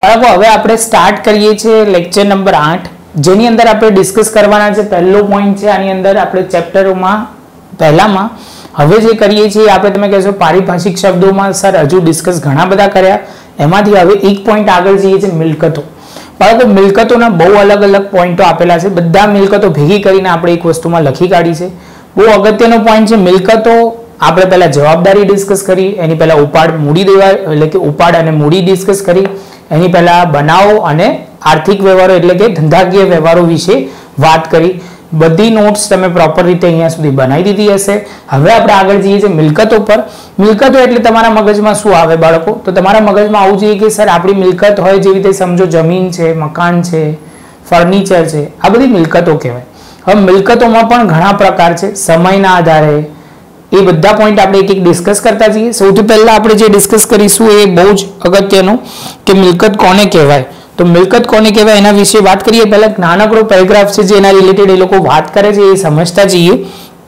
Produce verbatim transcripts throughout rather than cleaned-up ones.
બાળકો હવે આપણે સ્ટાર્ટ કરીએ છીએ લેક્ચર નંબર આઠ, જેની અંદર આપણે ડિસ્કસ કરવાના છે પહેલો પોઈન્ટ છે આની અંદર આપણે ચેપ્ટરોમાં પહેલામાં હવે જે કરીએ છીએ આપણે તમે કહેશો પારિભાષિક શબ્દોમાં સર હજુ ડિસ્કસ ઘણા બધા કર્યા, એમાંથી હવે એક પોઈન્ટ આગળ જઈએ છીએ મિલકતો. બાળકો મિલકતોના બહુ અલગ અલગ પોઈન્ટો આપેલા છે, બધા મિલકતો ભેગી કરીને આપણે એક વસ્તુમાં લખી કાઢી છે. બહુ અગત્યનો પોઈન્ટ છે મિલકતો. આપણે પહેલા જવાબદારી ડિસ્કસ કરી, એની પહેલા ઉપાડ મૂડી દેવા એટલે કે ઉપાડ અને મૂડી ડિસ્કસ કરી, એની પહેલા બનાવો અને આર્થિક વ્યવહારો એટલે કે ધંધાકીય વ્યવહારો વિશે વાત કરી. બધી નોટ્સ તમે પ્રોપર રીતે અહીંયા સુધી બનાવી દીધી હશે. હવે આપણે આગળ જઈએ છીએ મિલકતો પર. મિલકતો એટલે તમારા મગજમાં શું આવે બાળકો? તો તમારા મગજમાં આવું જોઈએ કે સર આપણી મિલકત હોય, જેવી રીતે સમજો જમીન છે, મકાન છે, ફર્નિચર છે, આ બધી મિલકતો કહેવાય. હવે મિલકતોમાં પણ ઘણા પ્રકાર છે, સમયના આધારે એ બધા પોઈન્ટ આપણે એક એક ડિસ્કસ કરતા જઈએ. સૌથી પહેલા આપણે જે ડિસ્કસ કરીશું એ બહુ જ અગત્યનું કે મિલકત કોને કહેવાય. તો મિલકત કોને કહેવાય એના વિશે વાત કરીએ. પહેલા નાનકડો પેરેગ્રાફ છે જેના રિલેટેડ એ લોકો વાત કરે છે, એ સમજતા જઈએ.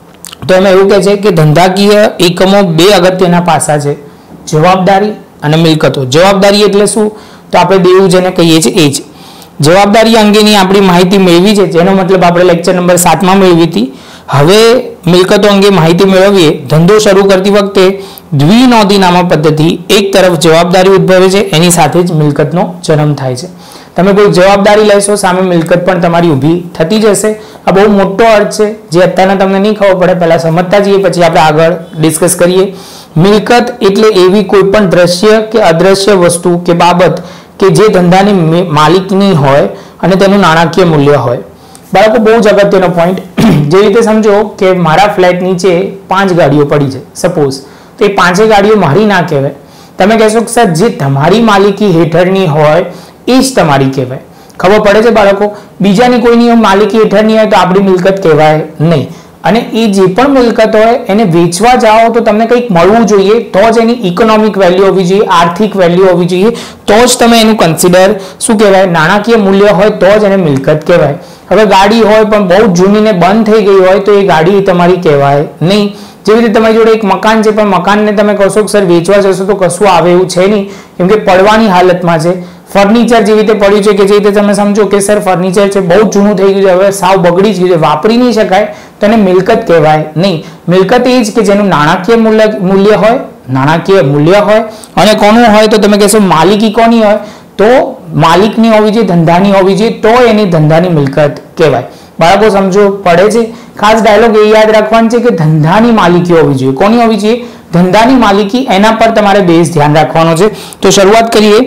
તો એમાં એવું કહે છે કે ધંધાકીય એકમો બે અગત્યના પાસા છે, જવાબદારી અને મિલકતો. જવાબદારી એટલે શું? તો આપણે દેવું જેને કહીએ છીએ એ જ. જવાબદારી અંગેની આપણી માહિતી મેળવી છે, જેનો મતલબ આપણે લેક્ચર નંબર સાતમાં મેળવી હતી. હવે મિલકતો અંગે માહિતી મેળવીએ. ધંધો શરૂ કરતી વખતે દ્વિનોંધીનામા પદ્ધતિ એક તરફ જવાબદારી ઉદ્ભવે છે, એની સાથે જ મિલકતનો જન્મ થાય છે. તમે કોઈ જવાબદારી લેશો, સામે મિલકત પણ તમારી ઊભી થતી જશે. આ બહુ મોટો અર્થ છે જે અત્યારના તમને નહીં ખબર પડે, પહેલા સમજતા જઈએ પછી આપણે આગળ ડિસ્કસ કરીએ. મિલકત એટલે એવી કોઈ પણ દ્રશ્ય કે અદ્રશ્ય વસ્તુ કે બાબત કે જે ધંધાની માલિકની હોય અને તેનું નાણાકીય મૂલ્ય હોય. બાળકો બહુ જ અગત્યનો પોઈન્ટ. જે રીતે સમજો કે મારા ફ્લેટ નીચે પાંચ ગાડીઓ પડી છે સપોઝ, તો એ પાંચે ગાડીઓ મારી ના કહેવાય. તમે કહેશો કે સર જે તમારી માલિકી હેઠળની હોય એ જ તમારી કહેવાય. ખબર પડે છે બાળકો? બીજાની કોઈની માલિકી હેઠળની હોય તો આપણી મિલકત કહેવાય નહીં. અને એ જે પણ મિલકત હોય એને વેચવા જાઓ તો તમને કંઈક મળવું જોઈએ, તો જ એની ઇકોનોમિક વેલ્યુ હોવી જોઈએ, આર્થિક વેલ્યુ હોવી જોઈએ, તો જ તમે એનું કન્સિડર શું કહેવાય નાણાકીય મૂલ્ય હોય તો જ એને મિલકત કહેવાય. હવે ગાડી હોય પણ બહુ જૂની ને બંધ થઈ ગઈ હોય તો એ ગાડી તમારી કહેવાય નહીં. જેવી રીતે તમારી જોડે એક મકાન છે પણ મકાનને તમે કહેશો કે સર વેચવા જશો તો કશું આવે એવું છે નહીં, કેમ કે પડવાની હાલતમાં છે. ફર્નિચર જેવી રીતે પડ્યું છે કે જે રીતે તમે સમજો કે સર ફર્નિચર છે બહુ જૂનું થઈ ગયું છે, હવે સાવ બગડી જ ગયું છે, વાપરી નહીં શકાય, તો એને મિલકત કહેવાય નહીં. મિલકત એ જ કે જેનું નાણાકીય મૂલ્ય મૂલ્ય હોય નાણાકીય મૂલ્ય હોય અને કોનું હોય તો તમે કહેશો માલિકી કોની હોય તો માલિકની હોવી જોઈએ, ધંધાની હોવી જોઈએ, તો એની ધંધાની મિલકત કહેવાય. બાળકો સમજો પડે છે? ખાસ ડાયલોગ એ યાદ રાખવાનું છે કે ધંધાની માલિકી હોવી જોઈએ. કોની હોવી જોઈએ? ધંધાની માલિકી. એના પર તમારે બેઝ ધ્યાન રાખવાનો છે. તો શરૂઆત કરીએ.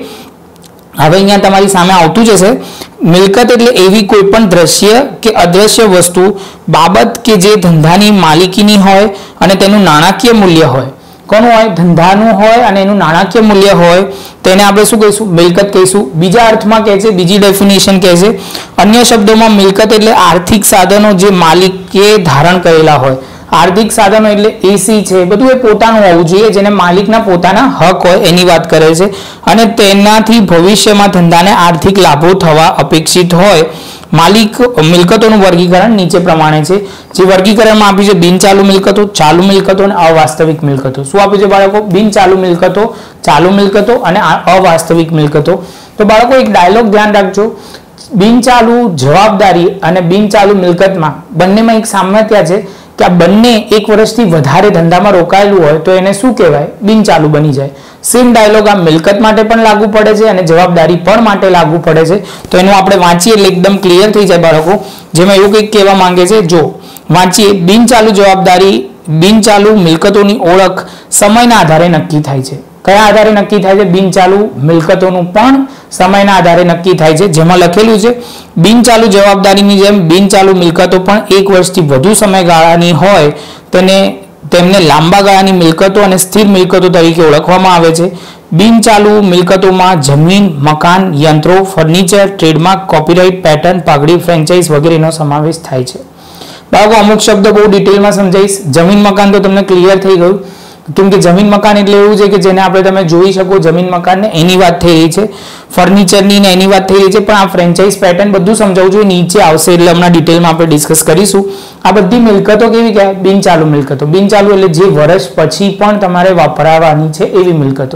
હવે અહીંયા તમારી સામે આવતું જશે. મિલકત એટલે એવી કોઈ પણ દ્રશ્ય કે અદ્રશ્ય વસ્તુ બાબત કે જે ધંધાની માલિકીની હોય અને તેનું નાણાકીય મૂલ્ય હોય. કોનું હોય? ધંધાનું હોય અને એનું નાણાકીય મૂલ્ય હોય, તેને આપણે શું કહીશું? મિલકત કહીશું. બીજા અર્થમાં કહે છે, બીજી ડેફિનેશન કહે છે, અન્ય શબ્દોમાં મિલકત એટલે આર્થિક સાધનો જે માલિકે ધારણ કરેલા હોય. આર્થિક સાધનો એટલે એસી છે, બધું એ પોતાનું હોવું જોઈએ, જેને માલિકના પોતાના હક હોય એની વાત કરે છે. અને તેનાથી ભવિષ્યમાં ધંધાને આર્થિક લાભો થવા અપેક્ષિત હોય. માલિક મિલકતોનું વર્ગીકરણ નીચે પ્રમાણે છે. જે વર્ગીકરણમાં આપ્યું છે બિનચાલુ મિલકતો, ચાલુ મિલકતો અને અવાસ્તવિક મિલકતો. શું આપ્યું છે બાળકો? બિનચાલુ મિલકતો, ચાલુ મિલકતો અને અવાસ્તવિક મિલકતો. તો બાળકો એક ડાયલોગ ધ્યાન રાખજો. બિનચાલુ જવાબદારી અને બિનચાલુ મિલકતમાં બંનેમાં એક સામ્યતા છે કે આ બંને એક વર્ષથી વધારે ધંધામાં રોકાયેલું હોય તો એને શું કહેવાય? બિનચાલુ બની જાય. સેમ ડાયલોગ આ મિલકત માટે પણ લાગુ પડે છે અને જવાબદારી પણ માટે લાગુ પડે છે. તો એનું આપણે વાંચીએ એટલે એકદમ ક્લિયર થઈ જાય બાળકો. જેમાં એવું કંઈક કહેવા માંગે છે, જો વાંચીએ, બિનચાલુ જવાબદારી બિનચાલુ મિલકતોની ઓળખ સમયના આધારે નક્કી થાય છે. કયા આધારે નક્કી થાય છે? બિનચાલુ મિલકતોનું પણ સમયના આધારે નક્કી થાય છે. જેમાં લખેલું છે બિનચાલુ જવાબદારીની જેમ બિનચાલુ મિલકતો પણ એક વર્ષથી વધુ સમયગાળાની હોય તેને તેમને લાંબા ગાળાની મિલકતો અને સ્થિર મિલકતો તરીકે ઓળખવામાં આવે છે. બિનચાલુ મિલકતોમાં જમીન, મકાન, યંત્રો, ફર્નિચર, ટ્રેડમાર્ક, કોપીરાઇટ, પેટર્ન, પાઘડી, ફ્રેન્ચાઇઝ વગેરેનો સમાવેશ થાય છે. બાળકો અમુક શબ્દો બહુ ડિટેલમાં સમજાવીશ. જમીન મકાન તો તમને ક્લિયર થઈ ગયું, કેમ કે જમીન મકાન એટલે એવું છે કે જેને આપણે તમે જોઈ શકો જમીન મકાનને એની વાત થઈ રહી છે, ફર્નિચરની ને એની વાત થઈ રહી છે. પણ આ ફ્રેન્ચાઇઝ પેટર્ન બધું સમજાવવું જોઈએ, નીચે આવશે એટલે હમણાં ડિટેલમાં આપણે ડિસ્કસ કરીશું. આ બધી મિલકતો કેવી કહેવાય? બિનચાલુ મિલકતો. બિનચાલુ એટલે જે વર્ષ પછી પણ તમારે વાપરવાની છે એવી મિલકતો.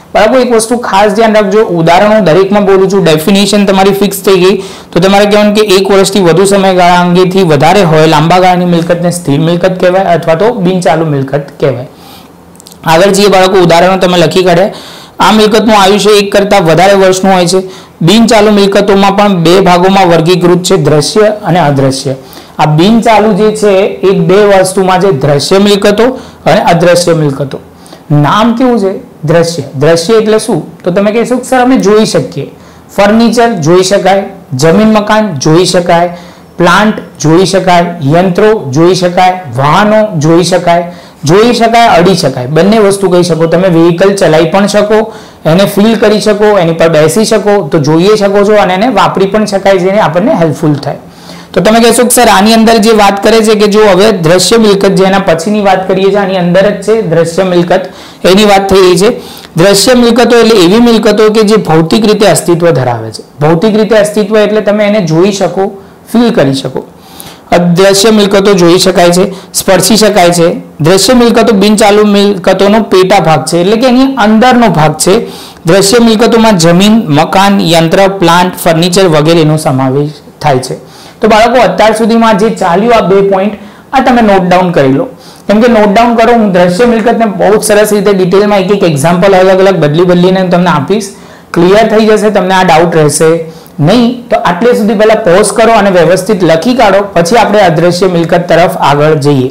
બાળકો એક વસ્તુ ખાસ ધ્યાન રાખજો, ઉદાહરણો દરેકમાં બોલું છું, ડેફિનેશન તમારી ફિક્સ થઈ ગઈ તો તમારે કહેવાનું કે એક વર્ષથી વધુ સમયગાળા અંગેથી વધારે હોય લાંબા ગાળાની મિલકતને સ્થિર મિલકત કહેવાય અથવા તો બિનચાલુ મિલકત કહેવાય. આગળ જે બાળકો ઉદાહરણો તમે લખી કાઢ્યા, આ મિલકતનું આયુષ્ય એક કરતા વધારે વર્ષનું હોય છે. બિનચાલુ મિલકતોમાં પણ બે ભાગોમાં વર્ગીકૃત છે, દ્રશ્ય અને અદ્રશ્ય. આ બિનચાલુ જે છે એ બે વસ્તુમાં છે, દ્રશ્ય મિલકતો અને અદ્રશ્ય મિલકતો. નામ કેવું છે? દ્રશ્ય. દ્રશ્ય એટલે શું? તો તમે કહેશો સર અમે જોઈ શકીએ. ફર્નિચર જોઈ શકાય, જમીન મકાન જોઈ શકાય, પ્લાન્ટ જોઈ શકાય, યંત્રો જોઈ શકાય, વાહનો જોઈ શકાય, જોઈ શકાય, અડી શકાય, બંને વસ્તુ કહી શકો. તમે વ્હીકલ ચલાવી પણ શકો, એને ફીલ કરી શકો, એની પર બેસી શકો, તો જોઈએ શકો છો અને એને વાપરી પણ શકાય, જેને આપણને હેલ્પફુલ થાય. તો તમે કહેશો કે સર આની અંદર જે વાત કરે છે કે જો હવે દ્રશ્ય મિલકત, જેના પછીની વાત કરીએ છીએ, આની અંદર જ છે દ્રશ્ય મિલકત, એની વાત થઈ રહી છે. દ્રશ્ય મિલકતો એટલે એવી મિલકતો કે જે ભૌતિક રીતે અસ્તિત્વ ધરાવે છે. ભૌતિક રીતે અસ્તિત્વ એટલે તમે એને જોઈ શકો, ફીલ કરી શકો. અદ્રશ્ય મિલકતો જોઈ શકાય છે, સ્પર્શી શકાય છે. દ્રશ્ય મિલકતો બિનચાલુ મિલકતોનો પેટા ભાગ છે, એટલે કે એની અંદરનો ભાગ છે. દ્રશ્ય મિલકતોમાં જમીન, મકાન, યંત્ર, પ્લાન્ટ, ફર્નિચર વગેરેનો સમાવેશ થાય છે. તો બાળકો અત્યાર સુધીમાં જે ચાલ્યું આ બે પોઈન્ટ આ તમે નોટ ડાઉન કરી લો. કેમ કે નોટ ડાઉન કરો, હું દ્રશ્ય મિલકતને બહુ સરસ રીતે ડિટેલમાં એક એક એક્ઝામ્પલ અલગ અલગ બદલી બદલીને તમને આપીશ. ક્લિયર થઈ જશે, તમને આ ડાઉટ રહેશે નહીં. તો આટલે સુધી પહેલા પોઝ કરો અને વ્યવસ્થિત લખી કાઢો, પછી આપણે અદ્રશ્ય મિલકત તરફ આગળ જઈએ.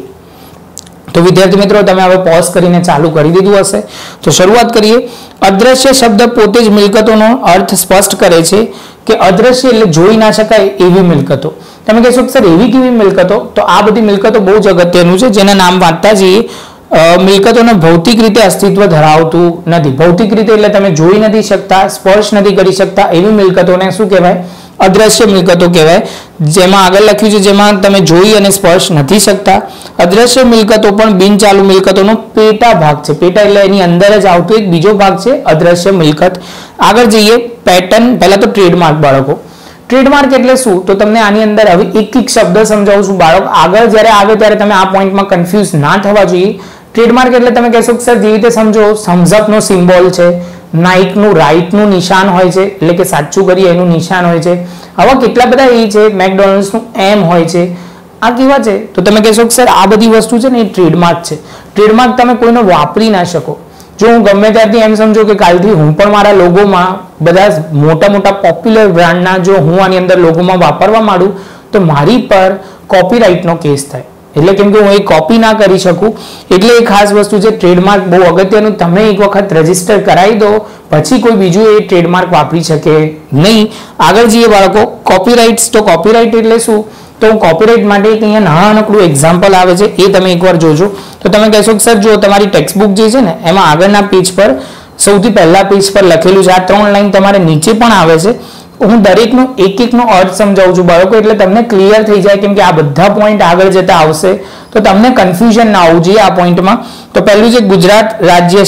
તો વિદ્યાર્થી મિત્રો તમે હવે પોઝ કરીને ચાલુ કરી દીધું હશે, તો શરૂઆત કરીએ. અદ્રશ્ય શબ્દ પોતે જ મિલકતોનો અર્થ સ્પષ્ટ કરે છે કે અદ્રશ્ય એટલે જોઈ ના શકાય એવી મિલકતો. તમે કહેશો કે સર એવી કેવી મિલકતો? તો આ બધી મિલકતો બહુ જ અગત્યનું છે, જેના નામ વાંચતા જઈએ. મિલકતોને ભૌતિક રીતે અસ્તિત્વ ધરાવતું નથી. ભૌતિક રીતે એટલે તમે જોઈ નથી શકતા, સ્પર્શ નથી કરી શકતા, એવી મિલકતોને શું કહેવાય? અદ્રશ્ય મિલકતો કહેવાય. જેમાં આગળ લખ્યું છે જેમાં તમે જોઈ અને સ્પર્શ નથી શકતા. અદ્રશ્ય મિલકતો પણ બિનચાલુ મિલકતોનો પેટા ભાગ છે. પેટા એટલે એની અંદર જ આવતો એક બીજો ભાગ છે અદ્રશ્ય મિલકત. આગળ જઈએ. પેટર્ન, પહેલા તો ટ્રેડમાર્ક બાળકો. ટ્રેડમાર્ક એટલે શું? તો તમને આની અંદર હવે એક એક શબ્દ સમજાવું છું બાળકો. આગળ જ્યારે આવે ત્યારે તમે આ પોઈન્ટમાં કન્ફ્યુઝ ના થવા જોઈએ. ટ્રેડમાર્ક એટલે તમે કહેશો કે સર જેવી રીતે સમજો, થમ્સઅપનો સિમ્બોલ છે, નાઇકનું રાઈટનું નિશાન હોય છે, એટલે કે સાચું કરીએ એનું નિશાન હોય છે. આવા કેટલા બધા એ છે, મેકડોનલ્ડ્સનું એમ હોય છે. આ કેવા છે? તો તમે કહેશો કે સર આ બધી વસ્તુ છે ને એ ટ્રેડમાર્ક છે. ટ્રેડમાર્ક તમે કોઈનો વાપરી ના શકો. જો હું ગમે ત્યારથી એમ સમજો કે કાલથી હું પણ મારા લોગોમાં બધા મોટા મોટા પોપ્યુલર બ્રાન્ડના જો હું આની અંદર લોગોમાં વાપરવા માંડું તો મારી પર કોપીરાઇટનો કેસ થાય. એટલે કેમ કે હું એ કોપી ના કરી શકું, એટલે એ ખાસ વસ્તુ છે. ટ્રેડમાર્ક બહુ અગત્યનું. તમે એક વખત રજીસ્ટર કરાવી દો, પછી કોઈ બીજું એ ટ્રેડમાર્ક વાપરી શકે નહીં. આગળ જઈએ બાળકો. કોપીરાઇટ્સ. તો કોપીરાઇટ એટલે શું? તો કોપીરાઇટ માટે એક અહીંયા નાનકડું એક્ઝામ્પલ આવે છે, એ તમે એકવાર જોજો. તો તમે કહેશો કે સર જો તમારી ટેક્સ્ટબુક જે છે ને એમાં આગળના પેજ પર સૌથી પહેલા પેજ પર લખેલું છે, આ ત્રણ લાઈન તમારે નીચે પણ આવે છે. હું દરેકનો એક એકનો અર્થ સમજાવું છું બાળકો, એટલે તમને ક્લિયર થઈ જાય. કેમ કે આ બધા પોઈન્ટ આગળ જતા આવશે તો તમને કન્ફ્યુઝન ના આવવું જોઈએ આ પોઈન્ટમાં. તો પહેલું છે ગુજરાત રાજ્ય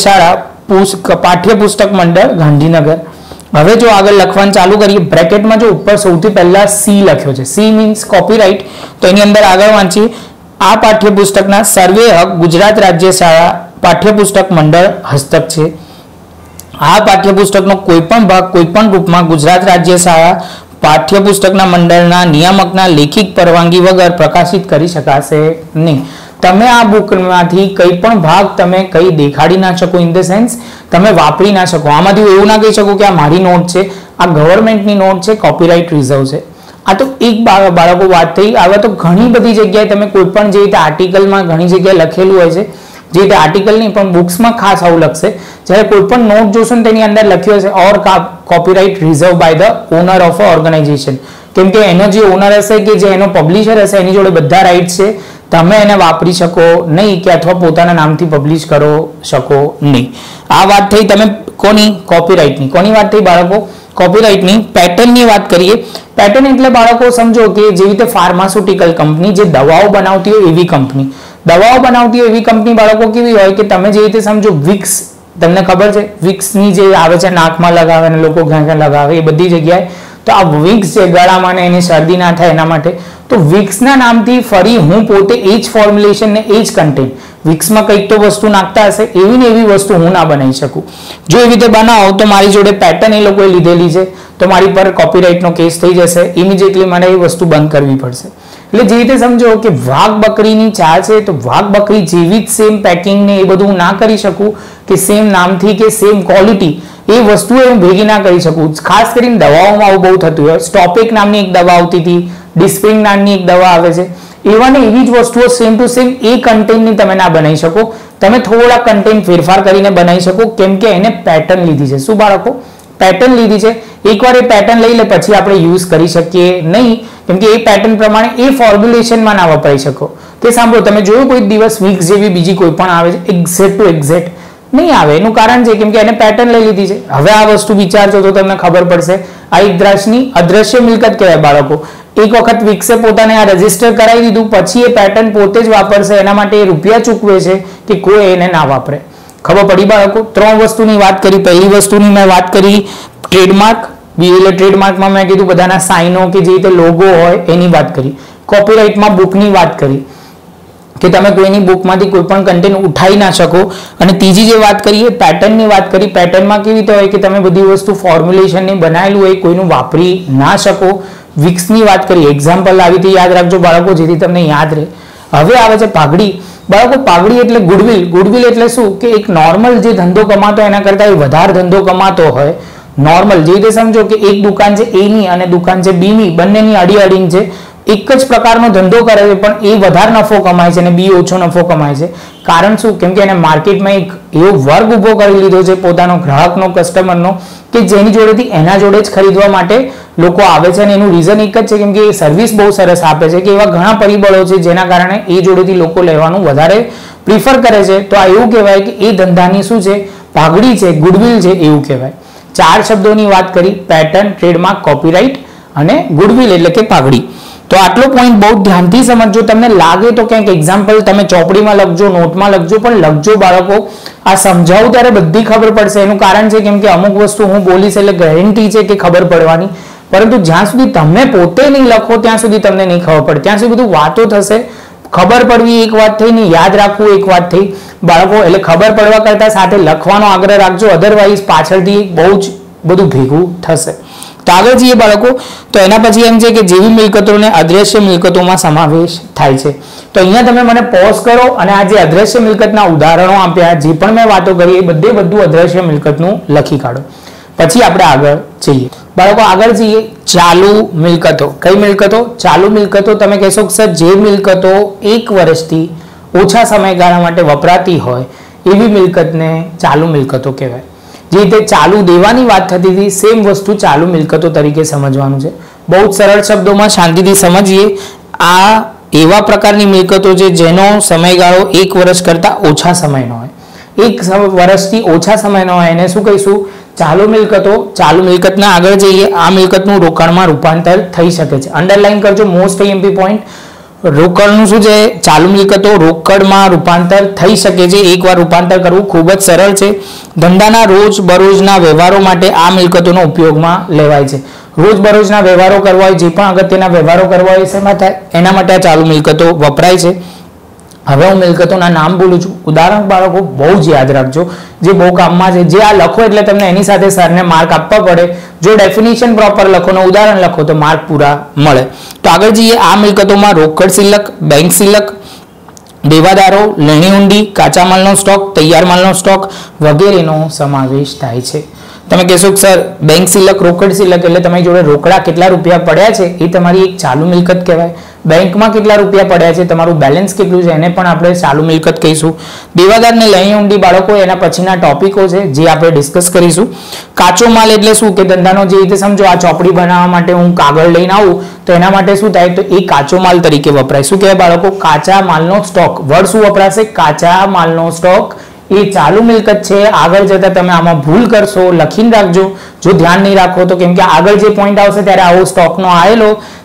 શાળા પાઠ્યપુસ્તક મંડળ ગાંધીનગર. હવે જો આગળ લખવાનું ચાલુ કરીએ, બ્રેકેટમાં જો ઉપર સૌથી પહેલા સી લખ્યો છે, સી મીન્સ કોપીરાઇટ. તો એની અંદર આગળ વાંચીએ, આ પાઠ્યપુસ્તકના સર્વે હક ગુજરાત રાજ્ય શાળા પાઠ્યપુસ્તક મંડળ હસ્તક છે. આ પાઠ્યપુસ્તકનો કોઈ પણ ભાગ કોઈ પણ રૂપમાં ગુજરાત રાજ્ય શાળા પાઠ્યપુસ્તકના મંડળના નિયામકના લેખિત પરવાનગી વગર પ્રકાશિત કરી શકાશે નહીં. તમે આ બુકમાંથી કંઈ પણ ભાગ તમે કંઈ દેખાડી ના શકો, ઇન ધ સેન્સ તમે વાપરી ના શકો. આમાંથી એવું ના કહી શકો કે આ મારી નોટ છે, આ ગવર્મેન્ટની નોટ છે, કોપીરાઇટ રિઝર્વ છે. આ તો એક બાળકો વાત થઈ. આવા તો ઘણી બધી જગ્યાએ તમે કોઈ પણ જે રીતે આર્ટિકલમાં ઘણી જગ્યાએ લખેલું હોય છે, જે રીતે આર્ટિકલ નહીં પણ બુક્સમાં ખાસ આવું લખશે. જ્યારે કોઈ પણ નોટ જોશો ને તેની અંદર લખ્યું હશે or copyright reserve by the owner of a organization. કેમ કે એનો જે ઓનર હશે કે જે એનો પબ્લિશર હશે એની જોડે બધા રાઇટ્સ છે. તમે એને વાપરી શકો નહીં કે અથવા પોતાના નામથી પબ્લિશ કરો શકો નહીં. આ વાત થઈ તમે કોની? કોપીરાઇટની. કોની વાત થઈ બાળકો? કોપીરાઇટની. પેટર્નની વાત કરીએ. પેટર્ન એટલે બાળકો સમજો કે જેવી રીતે ફાર્માસ્યુટિકલ કંપની જે દવાઓ બનાવતી હોય એવી કંપની. દવાઓ બનાવતી હોય એવી કંપની બાળકો કેવી હોય કે તમે જે રીતે સમજો વિક્સ, તમને ખબર છે વિક્સની જે આવે છે નાકમાં લગાવે અને લોકો ઘાં ઘાં લગાવે એ બધી જગ્યાએ. તો આ વિક્સ છે ગળામાં ને એની શરદી ના થાય એના માટે. તો વિક્સના નામથી ફરી હું પોતે એ જ ફોર્મ્યુલેશન ને એ જ કન્ટેન્ટ વિક્સમાં કંઈક તો વસ્તુ નાખતા હશે, એવી ને એવી વસ્તુ હું ના બનાવી શકું. જો એવી રીતે બનાવો તો મારી જોડે પેટર્ન એ લોકોએ લીધેલી છે તો મારી પર કોપીરાઇટનો કેસ થઈ જશે, ઇમિડિયેટલી મને એ વસ્તુ બંધ કરવી પડશે. એટલે જે રીતે સમજો કે વાઘ બકરીની ચા છે તો વાઘ બકરી જેવી જ સેમ પેકિંગ ને એ બધું હું ના કરી શકું કે સેમ નામથી કે સેમ ક્વોલિટી એ વસ્તુ હું ભેગી ના કરી શકું. ખાસ કરીને દવાઓમાં આવું બહુ થતું હોય. સ્ટોપેક નામની એક દવા આવતી હતી, ડિસ્પ્રિંગ નામની એક દવા આવે છે, એવા ને એવી જ વસ્તુઓ સેમ ટુ સેમ એ કન્ટેન્ટની તમે ના બનાવી શકો. તમે થોડા કન્ટેન્ટ ફેરફાર કરીને બનાવી શકો, કેમ કે એને પેટર્ન લીધી છે. શું બાળકો? પેટર્ન લીધી છે. એકવાર એ પેટર્ન લઈ લે પછી આપણે યુઝ કરી શકીએ નહીં, કેમ કે એ પેટર્ન પ્રમાણે એ ફોર્મ્યુલેશનમાં ના વપરાઈ શકો. તે સાંભળો, તમે જોયું કોઈ દિવસ વિક્સ જેવી બીજી કોઈ પણ આવે છે એક્ઝેક્ટ ટુ એક્ઝેક્ટ નહીં આવે. એનું કારણ છે કેમ કે એને પેટર્ન લઈ લીધી છે. હવે આ વસ્તુ વિચારજો તો તમને ખબર પડશે. આ એક દ્રાસની અદ્રશ્ય મિલકત કહેવાય બાળકો. એક વખત વિક્સે પોતાને આ રજીસ્ટર કરાવી દીધું પછી એ પેટર્ન પોતે જ વાપરશે, એના માટે એ રૂપિયા ચૂકવે છે કે કોઈ એને ના વાપરે. ખબર પડી બાળકો? ત્રણ વસ્તુની વાત કરી. પહેલી વસ્તુની મેં વાત કરી ટ્રેડમાર્ક. બીજી એટલે ટ્રેડમાર્કમાં મેં કીધું બધાના સાઇનો કે જે રીતે લોગો હોય એની વાત કરી. કોપીરાઇટમાં બુકની વાત કરી કે તમે કોઈની બુકમાંથી કોઈ પણ કન્ટેન્ટ ઉઠાવી ના શકો. અને ત્રીજી જે વાત કરી એ પેટર્નની વાત કરી. પેટર્નમાં કેવી રીતે હોય કે તમે બધી વસ્તુ ફોર્મ્યુલેશનની બનાવેલું હોય કોઈનું વાપરી ના શકો. વિક્સની વાત કરી, એક્ઝામ્પલ આવી રીતે યાદ રાખજો બાળકો જેથી તમને યાદ રહે. હવે આવે છે પાઘડી. બાળકો પાઘડી એટલે ગુડવિલ. ગુડવિલ એટલે શું કે એક નોર્મલ જે ધંધો કમાતો એના કરતાં વધારે ધંધો કમાતો હોય. નોર્મલ જે રીતે સમજો કે એક દુકાન છે એ ની અને દુકાન છે બી ની, બંનેની અડી અડીને છે, એક જ પ્રકારનો ધંધો કરે છે પણ એ વધારે નફો કમાય છે અને બી ઓછો નફો કમાય છે. કારણ શું? કેમ કે એને માર્કેટમાં એક એવો વર્ગ ઉભો કરી લીધો છે પોતાનો ગ્રાહકનો, કસ્ટમરનો, કે જેની જોડેથી એના જોડે જ ખરીદવા માટે લોકો આવે છે. અને એનું રીઝન એક જ છે કેમ કે એ સર્વિસ બહુ સરસ આપે છે કે એવા ઘણા પરિબળો છે જેના કારણે એ જોડેથી લોકો લેવાનું વધારે પ્રિફર કરે છે. તો આ એવું કહેવાય કે એ ધંધાની શું છે? પાઘડી છે, ગુડવિલ છે એવું કહેવાય. ચાર શબ્દોની વાત કરી: પેટર્ન, ટ્રેડમાર્ક, કોપીરાઇટ અને ગુડવિલ એટલે કે પાઘડી. તો આટલો પોઈન્ટ બહુ ધ્યાનથી સમજજો. તમને લાગે તો ક્યાંક એક્ઝામ્પલ તમે ચોપડીમાં લખજો, નોટમાં લખજો, પણ લખજો બાળકો. આ સમજાવું ત્યારે બધી ખબર પડશે. એનું કારણ છે કેમ કે અમુક વસ્તુ હું બોલીશ એટલે ગેરંટી છે કે ખબર પડવાની, પરંતુ જ્યાં સુધી તમે પોતે નહીં લખો ત્યાં સુધી તમને નહીં ખબર પડે. ત્યાં સુધી બધું વાતો થશે. ખબર પડવી એક વાત થઈ ને યાદ રાખવું એક વાત થઈ બાળકો. એટલે ખબર પડવા કરતા સાથે લખવાનો આગ્રહ રાખજો, અધરવાઇઝ પાછળથી બહુ જ બધું ભેગું થશે. તો આગળ જઈએ બાળકો. તો એના પછી એમ છે કે જેવી મિલકતોને અદ્રશ્ય મિલકતોમાં સમાવેશ થાય છે. તો અહીંયા તમે મને પોઝ કરો અને આ જે અદ્રશ્ય મિલકતના ઉદાહરણો આપ્યા, જે પણ મેં વાતો કરી એ બધે બધું અદ્રશ્ય મિલકતનું લખી કાઢો. પછી આપણે આગળ જઈએ બાળકો. આગળ જઈએ ચાલુ મિલકતો. કઈ મિલકતો? ચાલુ મિલકતો. તમે કહેશો કે સર જે મિલકતો એક વર્ષથી ઓછા સમયગાળા માટે વપરાતી હોય એવી મિલકતને ચાલુ મિલકતો કહેવાય. જે રીતે ચાલુ દેવાની વાત થતી હતી સેમ વસ્તુ ચાલુ મિલકતો તરીકે સમજવાનું છે. બહુ જ સરળ શબ્દોમાં શાંતિથી સમજીએ. આ એવા પ્રકારની મિલકતો છે જેનો સમયગાળો એક વર્ષ કરતા ઓછા સમયનો હોય. એક વર્ષથી ઓછા સમયનો હોય એને શું કહીશું? ચાલુ મિલકતો. ચાલુ મિલકતના આગળ જઈએ. આ મિલકતનું રોકાણમાં રૂપાંતર થઈ શકે છે. અંડરલાઈન કરજો મોસ્ટ આઈએમપી પોઈન્ટ. રોકડનું શું છે? ચાલુ મિલકતો રોકડમાં રૂપાંતર થઈ શકે છે. એકવાર રૂપાંતર કરવું ખૂબ જ સરળ છે. ધંધાના રોજ બરોજના વ્યવહારો માટે આ મિલકતોનો ઉપયોગમાં લેવાય છે. રોજ બરોજના વ્યવહારો કરવા હોય, જે પણ અગત્યના વ્યવહારો કરવા હોય શેમાં થાય? એના માટે આ ચાલુ મિલકતો વપરાય છે. હવે હું મિલકતોના નામ બોલું છું. ઉદાહરણ બાળકો બહુ જ યાદ રાખજો, જે બહુ કામમાં છે. જે આ લખો એટલે તમને એની સાથે સરને માર્ક આપવા પડે. જો ડેફિનેશન પ્રોપર લખો ને ઉદાહરણ લખો તો માર્ક પૂરા મળે. તો આગળ જઈએ. આ મિલકતોમાં રોકડ સિલક, બેંક સિલક, દેવાદારો, લેણી ઊંડી, કાચા માલનો સ્ટોક, તૈયાર માલનો સ્ટોક વગેરેનો સમાવેશ થાય છે. તમે કહેશો કે સર બેંક સિલક, રોકડ સિલક એટલે તમારી જોડે રોકડા કેટલા રૂપિયા પડ્યા છે એ તમારી એક ચાલુ મિલકત કહેવાય. બેંકમાં કેટલા રૂપિયા પડ્યા છે, તમારું બેલેન્સ કેટલું છે, એને પણ આપણે ચાલુ મિલકત કહીશું. દેવાદાર ને લેણી ઊંડી બાળકો એના પછીના ટોપિકો છે જે આપણે ડિસ્કસ કરીશું. કાચો માલ એટલે શું કે ધંધાનો જે રીતે સમજો આ ચોપડી બનાવવા માટે હું કાગળ લઈને આવું તો એના માટે શું થાય? તો એ કાચો માલ તરીકે વપરાય. શું કહેવાય બાળકો? કાચા માલનો સ્ટોક. વર્ડ શું વપરાશે? કાચા માલનો સ્ટોક. એ ચાલુ મિલકત છે. આગળ જતા તમે આમાં ભૂલ કરશો, લખીને રાખજો. જો ધ્યાન નહીં રાખો તો, કેમ કે આગળ જે પોઈન્ટ આવશે ત્યારે આવો સ્ટોકનો આવેલો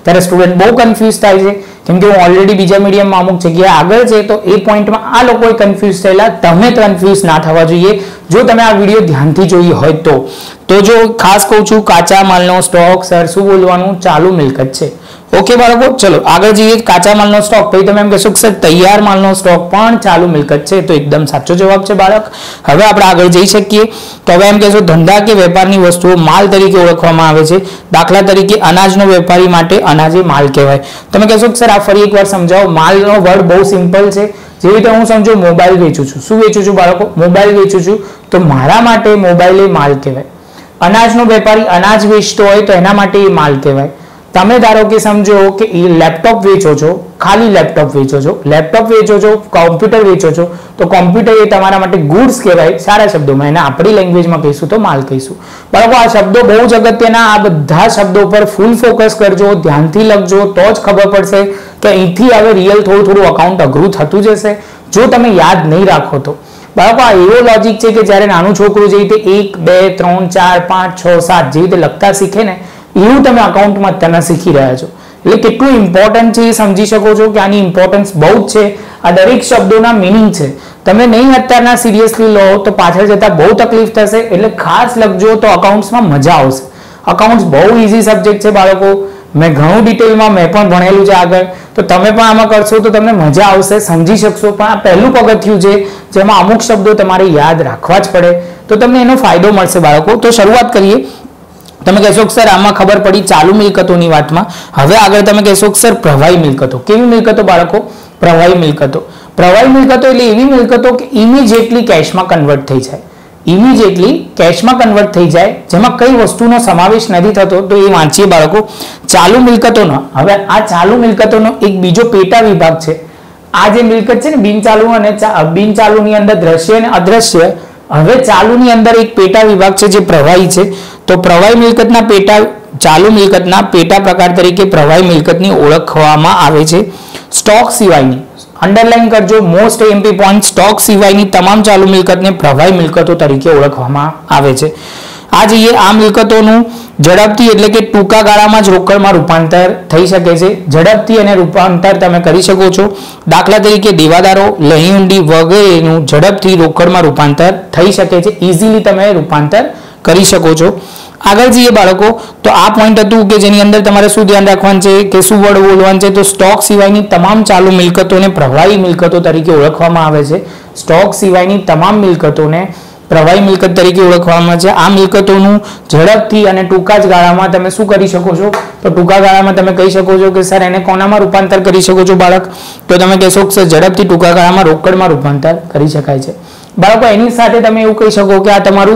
ત્યારે સ્ટુડન્ટ બહુ કન્ફ્યુઝ થાય છે, કેમ કે હું ઓલરેડી બીજા મીડિયમમાં અમુક જગ્યાએ આગળ છે, તો એ પોઈન્ટમાં આ લોકોએ કન્ફ્યુઝ થયેલા, તમે કન્ફ્યુઝ ના થવા જોઈએ જો તમે આ વિડીયો ધ્યાનથી જોઈ હોય તો. તો જો ખાસ કહું છું, કાચા માલનો સ્ટોક સર શું બોલવાનું, ચાલુ મિલકત છે. ઓકે બાળકો, ચલો આગળ જઈએ. કાચા માલનો સ્ટોક, પછી તમે એમ કહેશો કે સર તૈયાર માલનો સ્ટોક પણ ચાલુ મિલકત છે, તો એકદમ સાચો જવાબ છે બાળક. હવે આપણે આગળ જઈ શકીએ. તો હવે એમ કહેશો ધંધા કે વેપારની વસ્તુઓ માલ તરીકે ઓળખવામાં આવે છે. દાખલા તરીકે અનાજનો વેપારી માટે અનાજ એ માલ કહેવાય. તમે કહેશો કે સર આ ફરી એકવાર સમજાવો. માલનો વર્ડ બહુ સિમ્પલ છે. જેવી રીતે હું સમજો મોબાઈલ વેચું છું, શું વેચું છું બાળકો, મોબાઈલ વેચું છું, તો મારા માટે મોબાઈલ એ માલ કહેવાય. અનાજનો વેપારી અનાજ વેચતો હોય તો એના માટે એ માલ કહેવાય. તમે ધારો કે સમજો કે લેપટોપ વેચો છો, ખાલી લેપટોપ વેચો છો, લેપટોપ વેચો છો, કોમ્પ્યુટર વેચો છો, તો કોમ્પ્યુટર એ તમારા માટે ગુડ્સ કહેવાય સારા શબ્દોમાં. એને આપણી લેંગ્વેજમાં કહીશું તો માલ કહીશું. બાળકો આ શબ્દો બહુ જ અગત્યના, આ બધા શબ્દો પર ફૂલ ફોકસ કરજો, ધ્યાનથી લખજો, તો જ ખબર પડશે કે અહીંથી હવે રિયલ થોડું થોડું અકાઉન્ટ અઘરું થતું જશે જો તમે યાદ નહીં રાખો તો. બાળકો આ એવો લોજિક છે કે જ્યારે નાનું છોકરું જે રીતે એક બે ત્રણ ચાર પાંચ છ સાત જે રીતે લખતા શીખે ને, એવું તમે અકાઉન્ટમાં અત્યારના શીખી રહ્યા છો. એટલે કેટલું ઇમ્પોર્ટન્ટ છે એ સમજી શકો છો કે આની ઇમ્પોર્ટન્સ બહુ જ છે. આ દરેક શબ્દોના મિનિંગ છે. તમે નહીં અત્યારના સિરિયસલી લો તો પાછળ જતા બહુ તકલીફ થશે. એટલે ખાસ લખજો તો અકાઉન્ટ્સમાં મજા આવશે. અકાઉન્ટ્સ બહુ ઇઝી સબ્જેક્ટ છે બાળકો. મેં ઘણું ડિટેલમાં મેં પણ ભણેલું છે આગળ, તો તમે પણ આમાં કરશો તો તમને મજા આવશે, સમજી શકશો. પણ આ પહેલું પગથિયું છે જેમાં અમુક શબ્દો તમારે યાદ રાખવા જ પડે, તો તમને એનો ફાયદો મળશે બાળકો. તો શરૂઆત કરીએ. તમે કહેશો કે સર આમાં ખબર પડી ચાલુ મિલકતોની વાતમાં. હવે આગળ તમે કહેશો કે સર પ્રવાહી મિલકતો. કેવી મિલકતો બાળકો? પ્રવાહી મિલકતો. પ્રવાહી મિલકતો એટલે એવી મિલકતો કે ઇમિડિયેટલી કેશમાં કન્વર્ટ થઈ જાય. ઇમિડિયેટલી કેશમાં કન્વર્ટ થઈ જાય, જેમાં કઈ વસ્તુનો સમાવેશ નથી થતો, તો એ વાંચીએ બાળકો. ચાલુ મિલકતોનો, હવે આ ચાલુ મિલકતોનો એક બીજો પેટા વિભાગ છે. આ જે મિલકત છે ને બિનચાલુ અને બિનચાલુની અંદર દ્રશ્ય અને અદ્રશ્ય, હવે ચાલુની અંદર એક પેટા વિભાગ છે જે પ્રવાહી છે. તો પ્રવાહી મિલકતના પેટા ચાલુ મિલકતના પેટા પ્રકાર તરીકે પ્રવાહી મિલકતની ઓળખવામાં આવે છે. સ્ટોક સિવાયની, અંડરલાઈન કરજો, મોસ્ટ એમપી પોઈન્ટ, સ્ટોક સિવાયની તમામ ચાલુ મિલકતને પ્રવાહી મિલકતો તરીકે ઓળખવામાં આવે છે. આ જઈએ આ મિલકતોનું ઝડપથી એટલે કે ટૂંકા ગાળામાં જ રોકડમાં રૂપાંતર થઈ શકે છે. ઝડપથી અને રૂપાંતર તમે કરી શકો છો. દાખલા તરીકે દેવાદારો, લહીહુંડી વગેરેનું ઝડપથી રોકડમાં રૂપાંતર થઈ શકે છે. ઇઝીલી તમે રૂપાંતર કરી શકો છો. આગળ જઈએ બાળકો. તો આ પોઈન્ટ હતું કે જેની અંદર તમારે શું ધ્યાન રાખવાનું છે કે શું વર્ડ બોલવાનું છે. તો સ્ટોક સિવાયની તમામ ચાલુ મિલકતોને પ્રવાહી મિલકતો તરીકે ઓળખવામાં આવે છે. સ્ટોક સિવાયની તમામ મિલકતોને પ્રવાહી મિલકત તરીકે ઓળખવામાં છે. આ મિલકતોનું ઝડપથી અને ટૂંકા જ ગાળામાં તમે શું કરી શકો છો? તો ટૂંકા ગાળામાં તમે કહી શકો છો કે સર એને કોનામાં રૂપાંતર કરી શકો છો બાળક? તો તમે કહેશો કે સર ઝડપથી ટૂંકા ગાળામાં રોકડમાં રૂપાંતર કરી શકાય છે. બાળકો એની સાથે તમે એવું કહી શકો કે આ તમારું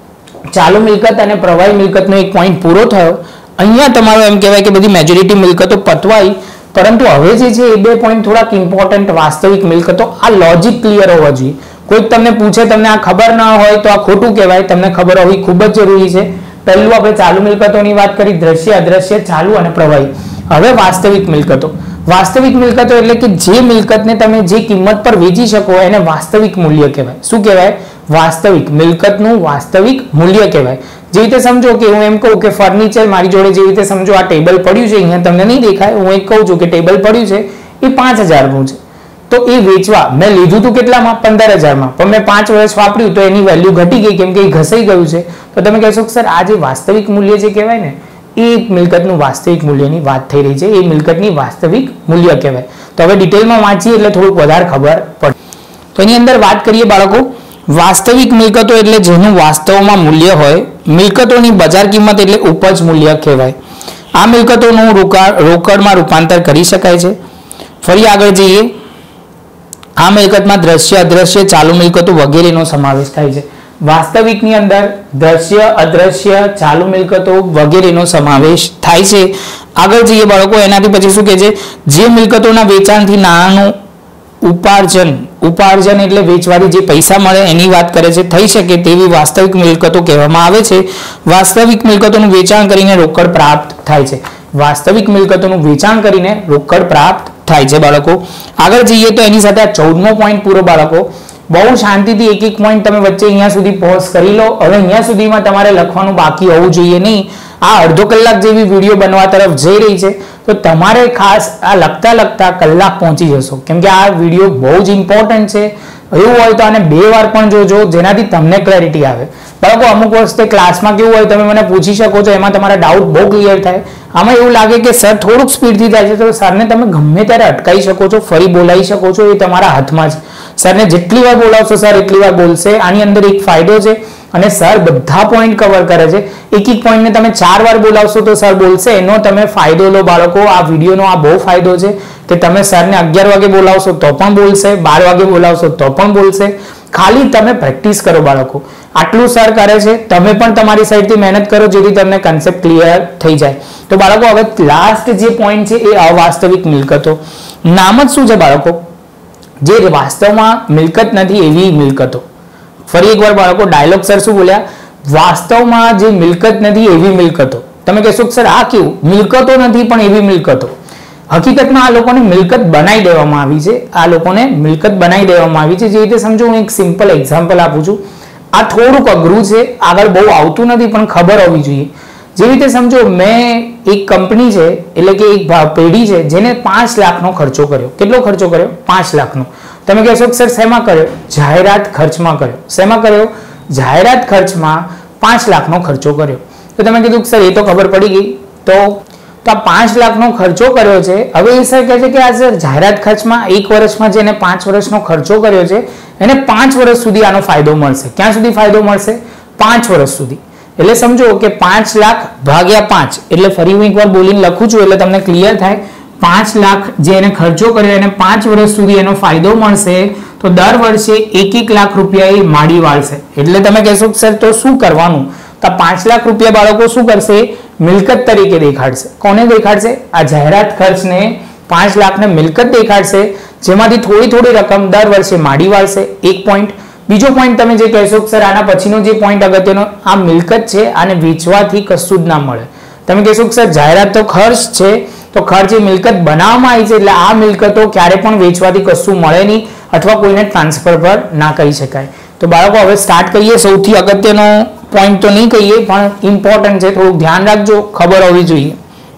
ચાલુ મિલકત અને પ્રવાહી મિલકતનો એક પોઈન્ટ પૂરો થયો. અહીંયા તમારો એમ કહેવાય કે બધી મેજોરિટી મિલકતો પતવાઈ, પરંતુ હવે જે છે એ બે પોઈન્ટ થોડાક ઇમ્પોર્ટન્ટ વાસ્તવિક મિલકતો. આ લોજિક ક્લિયર હોવા જોઈએ. કોઈક તમને પૂછે, તમને આ ખબર ના હોય તો આ ખોટું કહેવાય. તમને ખબર હોવી ખૂબ જ જરૂરી છે. પહેલું આપણે ચાલુ મિલકતોની વાત કરી, દ્રશ્ય, અદ્રશ્ય, ચાલુ અને પ્રવાહી. હવે વાસ્તવિક મિલકતો. વાસ્તવિક મિલકતો એટલે કે જે મિલકતને તમે જે કિંમત પર વેચી શકો એને વાસ્તવિક મૂલ્ય કહેવાય. શું કહેવાય? વાસ્તવિક મિલકતનું વાસ્તવિક મૂલ્ય કહેવાય. જે રીતે સમજો કે હું એમ કહું કે ફર્નિચર મારી જોડે જે રીતે સમજો આ ટેબલ પડ્યું છે, અહીંયા તમને નહીં દેખાય, હું એક કહું છું કે ટેબલ પડ્યું છે એ પાંચ હજારનું છે, તો એ વેચવા મેં લીધું હતું કેટલામાં? પંદર હજારમાં, પણ મેં પાંચ વર્ષ વાપર્યું તો એની વેલ્યુ ઘટી ગઈ કેમ કે એ ઘસાઈ ગયું છે. તો તમે કહેશો કે સર આ જે વાસ્તવિક મૂલ્ય જે કહેવાય ને એ મિલકતનું વાસ્તવિક મૂલ્યની વાત થઈ રહી છે, એ મિલકતની વાસ્તવિક મૂલ્ય કહેવાય. તો હવે ડિટેલમાં વાંચીએ એટલે થોડુંક વધારે ખબર પડે. તો એની અંદર વાત કરીએ બાળકો, વાસ્તવિક મિલકતો એટલે જેનું વાસ્તવમાં મૂલ્ય હોય. મિલકતોની બજાર કિંમત એટલે ઉપજ મૂલ્ય કહેવાય. આ મિલકતોનું રોકડમાં રૂપાંતર કરી શકાય છે. ફરી આગળ જઈએ. આ મિલકતમાં દ્રશ્ય, અદ્રશ્ય, ચાલુ મિલકતો વગેરેનો સમાવેશ થાય છે. વાસ્તવિકની અંદર દ્રશ્ય, અદ્રશ્ય, ચાલુ મિલકતો વગેરેનો સમાવેશ થાય છે. આગળ જઈએ બાળકો. એનાથી પછી શું કહે છે? જે મિલકતોના વેચાણથી નાણાંનું ઉપાર્જન, ઉપાર્જન એટલે વેચવાથી જે પૈસા મળે એની વાત કરે છે, થઈ શકે તેવી વાસ્તવિક મિલકતો કહેવામાં આવે છે. વાસ્તવિક મિલકતોનું વેચાણ કરીને રોકડ પ્રાપ્ત થાય છે. વાસ્તવિક મિલકતોનું વેચાણ કરીને રોકડ પ્રાપ્ત થાય છે બાળકો. આગળ જઈએ તો એની સાથે આ ચૌદમો પોઈન્ટ પૂરો બાળકો. બહુ શાંતિથી એક એક પોઈન્ટ તમે વચ્ચે અહીંયા સુધી પોઝ કરી લો. હવે અહીંયા સુધીમાં તમારે લખવાનું બાકી હોવું જોઈએ નહીં. આ અડધો કલાક જેવી વિડીયો બનવા તરફ જઈ રહી છે, તો તમારે ખાસ આ લખતા લખતા કલાક પહોંચી જશો, કેમ કે આ વિડીયો બહુ જ ઇમ્પોર્ટન્ટ છે. એવું હોય તો આને બે વાર પણ જોજો, જેનાથી તમને ક્લેરિટી આવે. બાળકો અમુક વખતે ક્લાસમાં કેવું હોય, તમે મને પૂછી શકો છો, એમાં તમારા ડાઉટ બહુ ક્લિયર થાય. આમાં એવું લાગે કે સર થોડુંક સ્પીડથી થાય છે, તો સરને તમે ગમે ત્યારે અટકાવી શકો છો, ફરી બોલાવી શકો છો, એ તમારા હાથમાં છે. સરને જેટલી વાર બોલાવશો સર એટલી વાર બોલશે. આની અંદર એક ફાયદો છે, અને સર બધા પોઈન્ટ કવર કરે છે. એક એક પોઈન્ટને તમે ચાર વાર બોલાવશો તો સર બોલશે. એનો તમે ફાયદો લો બાળકો. આ વિડીયોનો આ બહુ ફાયદો છે કે તમે સરને અગિયાર વાગે બોલાવશો તો પણ બોલશે, બાર વાગે બોલાવશો તો પણ બોલશે. ખાલી તમે પ્રેક્ટિસ કરો બાળકો. આટલું સર કરે છે, તમે પણ તમારી સાઈડથી મહેનત કરો, જેથી તમને કન્સેપ્ટ ક્લિયર થઈ જાય. તો બાળકો હવે લાસ્ટ જે પોઈન્ટ છે એ અવાસ્તવિક મિલકતો. નામ જ શું છે બાળકો? જે વાસ્તવમાં મિલકત નથી એવી મિલકતો. ફરી એકવાર બાળકો ડાયલોગ સર શું બોલ્યા? વાસ્તવમાં જે મિલકત નથી એવી મિલકતો. તમે કહેશો સર આ કેવું? મિલકતો નથી પણ એવી મિલકતો. હકીકતમાં આ લોકોને મિલકત બનાવી દેવામાં આવી છે. આ લોકોને મિલકત બનાવી દેવામાં આવી છે. જે રીતે સમજો, હું એક સિમ્પલ એક્ઝામ્પલ આપું છું. આ થોડુંક અઘરું છે, આગળ બહુ આવતું નથી, પણ ખબર હોવી જોઈએ. જે રીતે સમજો, મેં એક કંપની છે, એટલે કે એક પેઢી છે, જેને પાંચ લાખનો ખર્ચો કર્યો. કેટલો ખર્ચો કર્યો? પાંચ લાખનો. તમે કહેશો સર શેમાં કર્યો? જાહેરાત ખર્ચમાં કર્યો. શેમાં કર્યો? જાહેરાત ખર્ચમાં પાંચ લાખનો ખર્ચો કર્યો. તો તમે કીધું સર એ તો ખબર પડી ગઈ. તો તો આ પાંચ લાખનો ખર્ચો કર્યો છે. હવે એ સર કહે છે કે આ સર જાહેરાત ખર્ચમાં એક વર્ષમાં જેને પાંચ વર્ષનો ખર્ચો કર્યો છે એને પાંચ વર્ષ સુધી આનો ફાયદો મળશે. ક્યાં સુધી ફાયદો મળશે? પાંચ વર્ષ સુધી. એટલે સમજો કે પાંચ લાખ ભાગ્યા પાંચ, એટલે ફરી હું એકવાર બોલીને લખું છું એટલે તમને ક્લિયર થાય. પાંચ લાખ જે એને ખર્ચો કર્યો એને પાંચ વર્ષ સુધી એનો ફાયદો મળશે. તો દર વર્ષે એક એક લાખ રૂપિયા એ માડી વાળશે. એટલે તમે કહેશો સર તો શું કરવાનું? તો પાંચ લાખ રૂપિયા બાળકો શું કરશે? મિલકત તરીકે દેખાડશે. કોને દેખાડશે? આ જાહેરાત ખર્ચને પાંચ લાખને મિલકત દેખાડશે, જેમાંથી થોડી થોડી રકમ દર વર્ષે માડી વાળશે. એક પોઈન્ટ. બીજો પોઈન્ટ તમે જે કહેશો સર આના પછીનો જે પોઈન્ટ અગત્યનો, આ મિલકત છે, આને વેચવાથી કશું જ ના મળે. તમે કહેશો સર જાહેરાત તો ખર્ચ છે, તો ખર્ચ એ મિલકત બનાવવામાં આવી છે, એટલે આ મિલકતો ક્યારે પણ વેચવાથી કશું મળે નહીં, અથવા કોઈને ટ્રાન્સફર પર ના કરી શકાય. તો બાળકો હવે સ્ટાર્ટ કરીએ. સૌથી અગત્યનો પોઈન્ટ તો નહીં કહીએ, પણ ઇમ્પોર્ટન્ટ છે, થોડુંક ધ્યાન રાખજો, ખબર હોવી જોઈએ.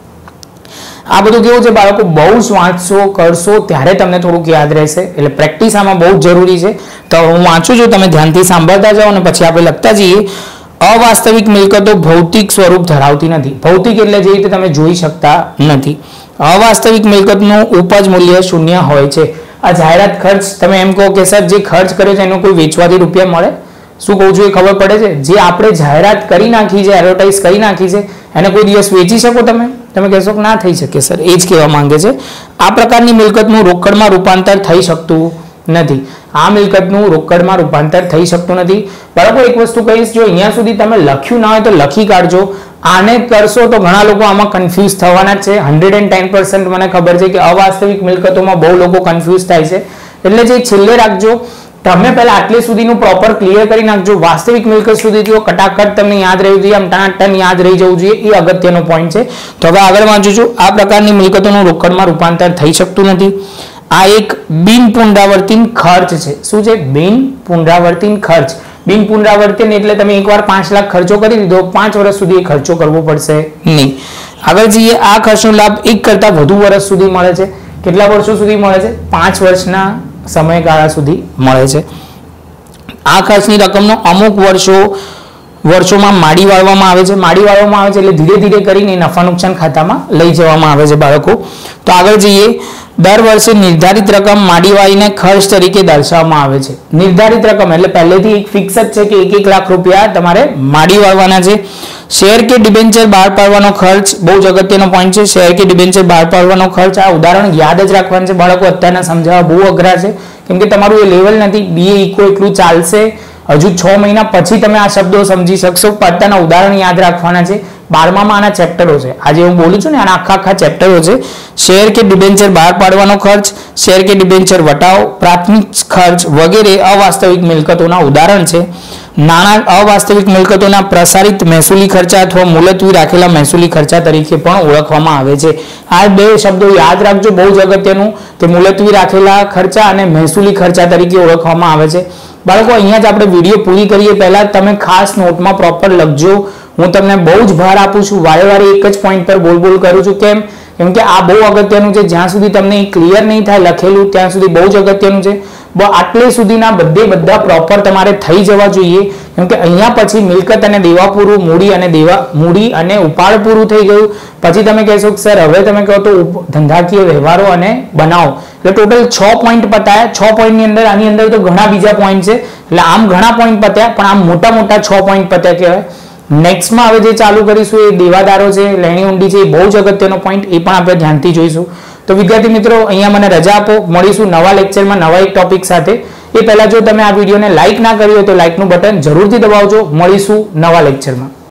આ બધું કેવું છે બાળકો? બહુ જ વાંચશો કરશો ત્યારે તમને થોડુંક યાદ રહેશે. એટલે પ્રેક્ટિસ આમાં બહુ જ જરૂરી છે. તો હું વાંચું છું, તમે ધ્યાનથી સાંભળતા જાઓ અને પછી આપણે લખતા જઈએ. અવાસ્તવિક મિલકતો ભૌતિક સ્વરૂપ ધરાવતી નથી. ભૌતિક એટલે જે રીતે તમે જોઈ શકતા નથી. અવાસ્તવિક મિલકતનું ઉપજ મૂલ્ય શૂન્ય હોય છે. આ જાહેરાત ખર્ચ, તમે એમ કહો કે સર જે ખર્ચ કર્યો છે એનો કોઈ વેચવાથી રૂપિયા મળે? શું કહું છું એ ખબર પડે છે? જે આપણે જાહેરાત કરી નાખી છે, એડવર્ટાઇઝ કરી નાખી છે, એને કોઈ દિવસ વેચી શકો તમે? તમે કહેશો કે ના થઈ શકે સર. એ જ કહેવા માંગે છે. આ પ્રકારની મિલકતનું રોકડમાં રૂપાંતર થઈ શકતું નથી. આ મિલકતનું રોકડમાં રૂપાંતર થઈ શકતું નથી. બરાબર. એક વસ્તુ કહીશ, જો અહીંયા સુધી તમે લખ્યું ના હોય તો લખી કાઢજો. આને કરશો તો ઘણા લોકો આમાં કન્ફ્યુઝ થવાના જ છે. હંડ્રેડ એન્ડ ટેન પર્સન્ટ મને ખબર છે કે અવાસ્તવિક મિલકતોમાં બહુ લોકો કન્ફ્યુઝ થાય છે. એટલે જે છેલ્લે રાખજો, તમે પહેલા આટલે સુધીનું પ્રોપર ક્લિયર કરી નાખજો. વાસ્તવિક મિલકત સુધી જો કટાકટ તમને યાદ રહેવું જોઈએ, આમ ટનાટન યાદ રહી જવું જોઈએ, એ અગત્યનો પોઈન્ટ છે. તો હવે આગળ વાંચું છું. આ પ્રકારની મિલકતોનું રોકડમાં રૂપાંતર થઈ શકતું નથી. આ એક બિન પુનરાવર્તિત ખર્ચ છે. શું છે? બિન પુનરાવર્તિત ખર્ચ. બિન પુનરાવર્તિત એટલે તમે એકવાર પાંચ લાખ ખર્ચો કરી દીધો, પાંચ વર્ષ સુધી એ ખર્ચો કરવો પડશે નહીં. આગળ જઈએ. આ ખર્ચનો લાભ એક કરતા વધુ વર્ષ સુધી મળે છે. કેટલા વર્ષો સુધી મળે છે? પાંચ વર્ષના સમયગાળા સુધી મળે છે. આ ખર્ચની રકમનો અમુક વર્ષો વર્ષોમાં માડી વાળવામાં આવે છે. માડી વાળવામાં આવે છે એટલે ધીરે ધીરે કરીને નફા નુકસાન ખાતામાં લઈ જવામાં આવે છે બાળકો. તો આગળ જઈએ. દર વર્ષે નિર્ધારિત રકમ માડી વાળીને ખર્ચ તરીકે દર્શાવવામાં આવે છે. નિર્ધારિત રકમ એટલે પહેલેથી એક ફિક્સ જ છે કે એક એક લાખ રૂપિયા તમારે માડી વાળવાના છે. શેર કે ડિબેન્ચર બહાર પાડવાનો ખર્ચ બહુ જ અગત્યનો પોઈન્ટ છે. શેર કે ડિબેન્ચર બહાર પાડવાનો ખર્ચ, આ ઉદાહરણ યાદ જ રાખવાનું છે બાળકો. અત્યારના સમજાવવા બહુ અઘરા છે, કેમ કે તમારું એ લેવલ નથી. બીએ ઇકો એટલું ચાલશે, હજુ છ મહિના પછી તમે આ શબ્દો સમજી શકશો. અત્યારના ઉદાહરણ યાદ રાખવાના છે. બારમામાં આના ચેપ્ટરો છે. આજે હું બોલું છું ને, આના આખા આખા ચેપ્ટરો છે. શેર કે ડિબેન્ચર બહાર પાડવાનો ખર્ચ, શેર કે ડિબેન્ચર વટાવ, પ્રાથમિક ખર્ચ વગેરે અવાસ્તવિક મિલકતોના ઉદાહરણ છે. નાણાં અવાસ્તવિક મિલકતોના પ્રસારિત મહેસૂલી ખર્ચા અથવા મુલતવી રાખેલા મહેસૂલી ખર્ચા તરીકે પણ ઓળખવામાં આવે છે. આ બે શબ્દો યાદ રાખજો, બહુ જ અગત્યનું. તે મુલતવી રાખેલા ખર્ચા અને મહેસૂલી ખર્ચા તરીકે ઓળખવામાં આવે છે. બાળકો અહીંયા જ આપણે વિડીયો પૂરી કરીએ પહેલા તમે ખાસ નોટમાં પ્રોપર લખજો. હું તમને બહુ જ ભાર આપું છું, વારે વારે એક જ પોઈન્ટ પર બોલ બોલ કરું છું. કેમ? કેમ કે આ બહુ અગત્યનું છે. જ્યાં સુધી તમને ક્લિયર નહીં થાય લખેલું ત્યાં સુધી બહુ જ અગત્યનું છે. આટલે સુધીના બધે બધા પ્રોપર તમારે થઈ જવા જોઈએ. કેમ કે અહીંયા પછી મિલકત અને દેવા પૂરું, મૂડી અને દેવા મૂડી અને ઉપાડ પૂરું થઈ ગયું. પછી તમે કહેશો કે સર હવે તમે કહો તો ધંધાકીય વ્યવહારો અને બનાવો, એટલે ટોટલ છ પોઈન્ટ પતાયા. છ પોઈન્ટની અંદર આની અંદર તો ઘણા બીજા પોઈન્ટ છે, એટલે આમ ઘણા પોઈન્ટ પત્યા, પણ આમ મોટા મોટા છ પોઈન્ટ પત્યા કહેવાય. નેક્સ્ટમાં હવે જે ચાલુ કરીશું એ દેવાદારો છે, લેણી ઊંડી છે, એ બહુ જ અગત્યનો પોઈન્ટ, એ પણ આપણે ધ્યાનથી જોઈશું. તો વિદ્યાર્થી મિત્રો અહીંયા મને રજા આપો, મળીશું નવા લેક્ચરમાં નવા એક ટોપિક સાથે. એ પહેલા જો તમે આ વિડીયોને લાઈક ના કરી હોય તો લાઈકનું બટન જરૂરથી દબાવજો. મળીશું નવા લેક્ચરમાં.